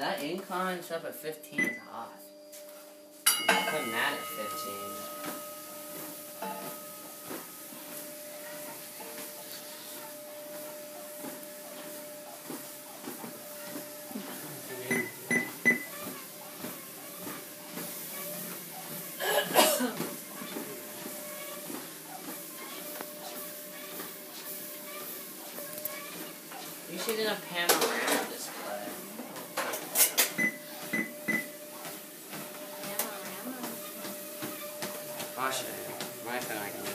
that incline up at 15 is hot. I'm putting that at 15. You should in a panorama display. Panorama? I'll show you. My phone I can